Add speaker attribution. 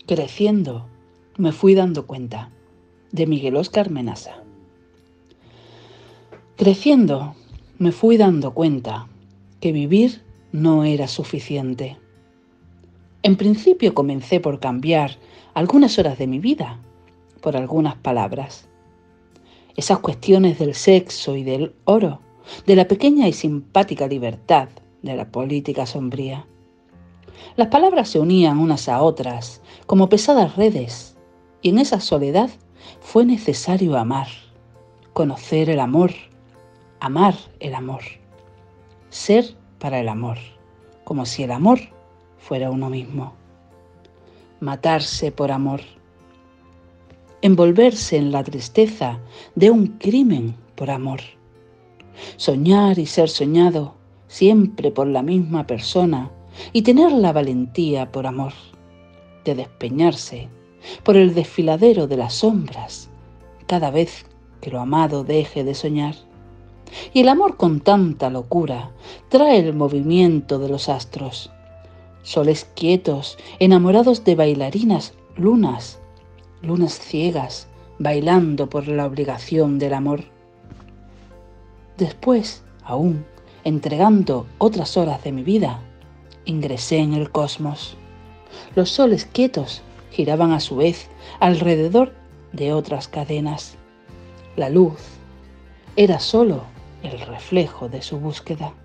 Speaker 1: Creciendo, me fui dando cuenta, de Miguel Óscar Menasa. Creciendo, me fui dando cuenta que vivir no era suficiente. En principio comencé por cambiar algunas horas de mi vida por algunas palabras. Esas cuestiones del sexo y del oro, de la pequeña y simpática libertad de la política sombría. Las palabras se unían unas a otras como pesadas redes, y en esa soledad fue necesario amar, conocer el amor, amar el amor, ser para el amor, como si el amor fuera uno mismo. Matarse por amor, envolverse en la tristeza de un crimen por amor, soñar y ser soñado siempre por la misma persona y tener la valentía por amor de despeñarse por el desfiladero de las sombras cada vez que lo amado deje de soñar. Y el amor con tanta locura trae el movimiento de los astros, soles quietos, enamorados de bailarinas lunas, lunas ciegas, bailando por la obligación del amor. Después, aún, entregando otras horas de mi vida, ingresé en el cosmos. Los soles quietos giraban a su vez alrededor de otras cadenas. La luz era solo el reflejo de su búsqueda.